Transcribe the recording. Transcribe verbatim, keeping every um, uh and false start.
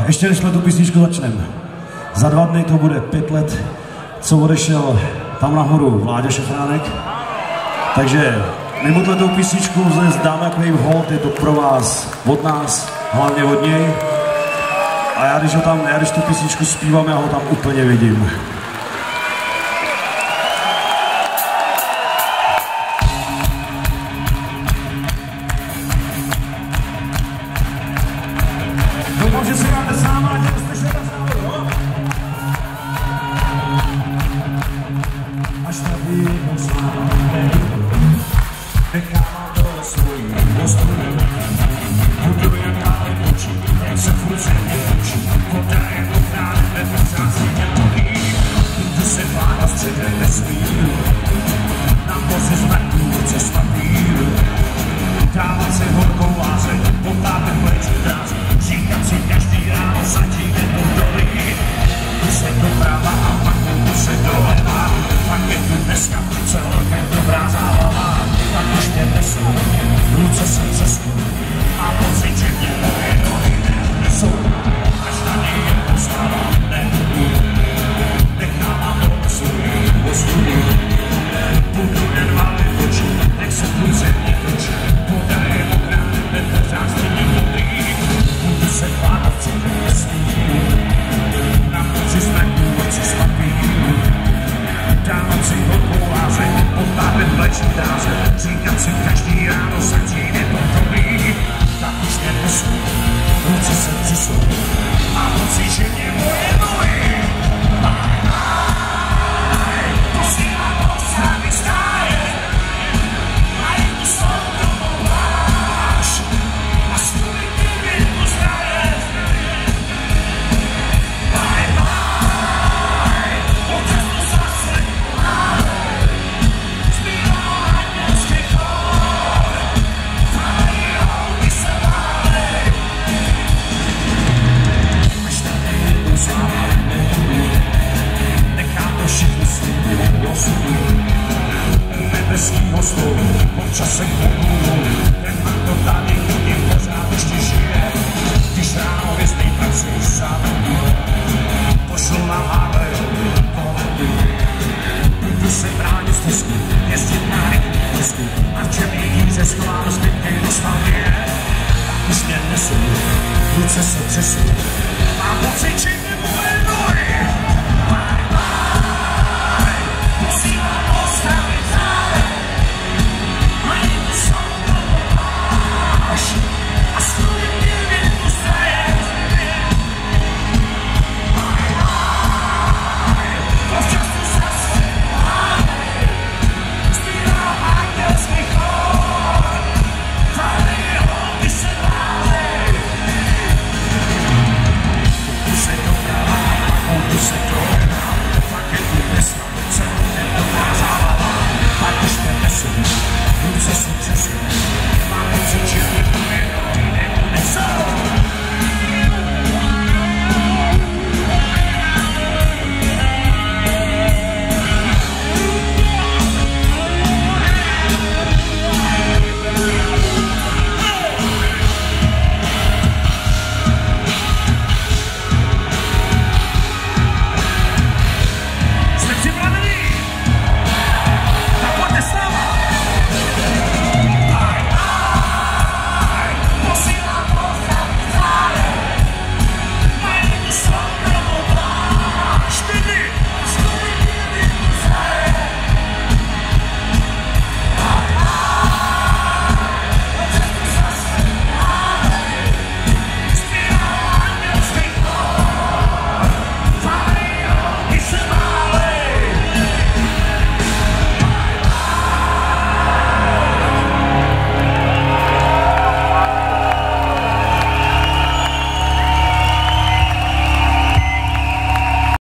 ještě než tu písničku začneme. Za dva dny to bude pět let, co odešel tam nahoru Vláďa Šafránek. Takže my mu tu písničku dnes dáme takový hold, je to pro vás, od nás, hlavně od něj. A já když, ho tam, já když tu písničku zpívám, já ho tam úplně vidím. Doufám, že si máte sám a že jste šli na závodu. Až tady jednou sláme, nechám to svojí ostudu. Budu jen dále oči, jen se furt se neučí. Voda je dobrá, nepřází mě to líp. Budu se vláda středem vesmíru. Na moři znaků ruce z papíru. Dávat se horkou lázeň, potápet plečí dráz. Říkat si každý ráno, zatím jednou dolí. Tu se doprava a pak tu se doleva. Pak je tu dneska celkem dobrá zábava. Tak už mě nesou, ruce se přesnou. A pocit, že mě moje nohy neunesou. Až na něj je postava, nebudu. Nechávám to svůj ostudu. Budu jen valit oči, nech se průze mě točí. Voda je mokrá, nepřází mě vody. Budu se pádat celé vesmíru. Na moři znaků ruce z papíru. Dávat si horkou lázeň, potápet vlečí dráze. Říkat si každý ráno, zatím je to dobrý. Tak už mě nesou, ruce se přisou. A pocit, že mě moje nohy. To si na to sami stáje. A jednu svou domů máš. A svůj kdyby pozdraje. Bye bye, odcestu zase. Zbývá andělský chor. Tady holky se válej. Až tady jednou sláva nebudu. Nechám to všichni svůj osudu. Nebeskýho slovu, počasem pobudu. Ten má to tady hodně pořád ještě žije. Když ráno hvězdnej pracuji sám. Pošlu na Havajovou poletu. Budu se bránit z tisku, jezdit na rychlostku. A čem jedíře schovám zbytky nostalgie. Tak už mě nesou, ruce se třesou. A pocit, že